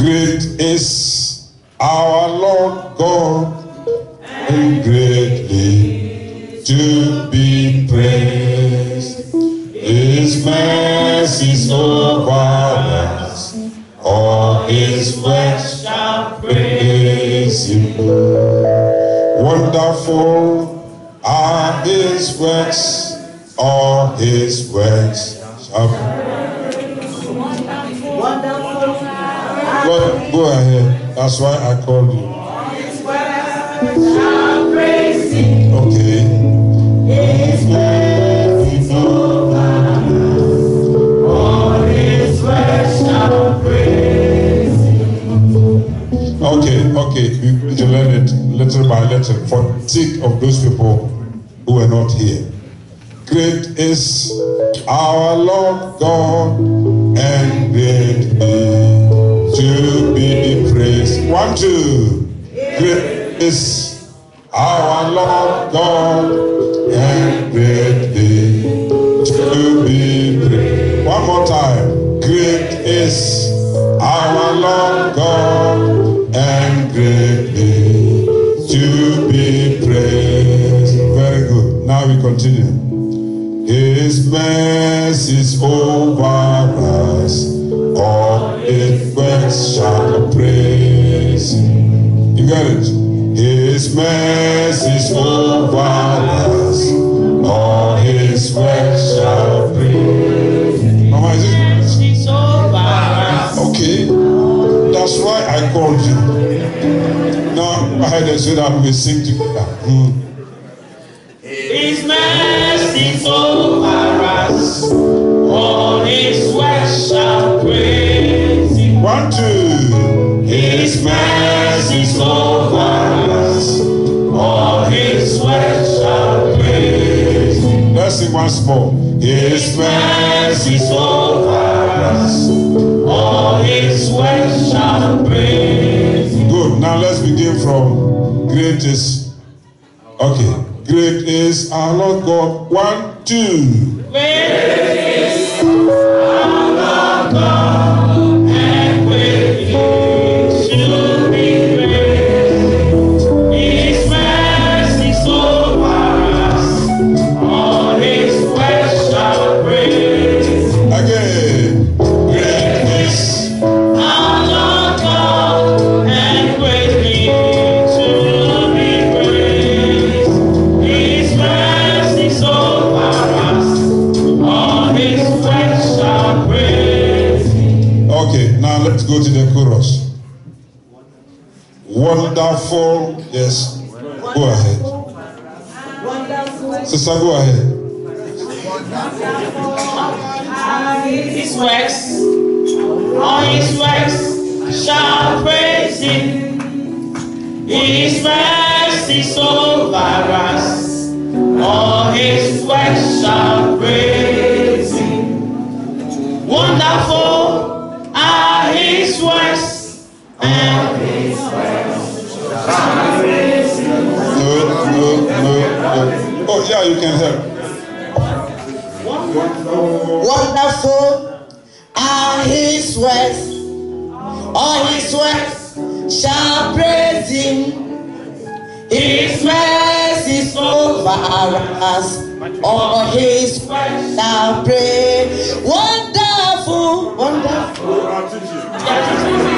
Great is our Lord God, and greatly to be praised. His mercies over us, all his works shall praise him. Wonderful are his works, all his works shall praise. Go ahead. That's why I called you. Okay. His mercies over us, all his works shall praise him. Okay. You need to learn it little by little for the sake of those people who were not here. Great is our Lord God, and greatly to be praised. 1, 2. Great is our Lord God, and greatly to be praised. One more time. Great is our Lord God, and greatly to be praised. Very good. Now we continue. His mercies over us, all his works shall praise him. You got it? His mercies over us, all his works shall praise him. Mama, is it? Okay. That's why I called you. Now I had to say that we sing together. His mercies over us, all his works shall praise him. 1, 2. His mercies over us, all his works shall praise him. Let's sing once more. His mercies over us, all his works shall praise him. Good. Now let's begin from greatest. Okay. Great is our Lord God. 1, 2. Great is our Lord God, and greatly to be praised. His mercies over us, all his works shall praise. Again. Great is our Lord God, and greatly to be praised. His mercies over us, all his works shall praise. Okay, now let's go to the chorus. Wonderful, yes. Go ahead. Sister, go ahead. His works, all his works shall praise him. His mercies over us, all his works shall praise him. Wonderful are his works, and his works shall praise him. No. Oh yeah, you can help. Wonderful are his works, all his works shall praise him. His mercies over us, all his works shall praise. Wonderful, wonderful.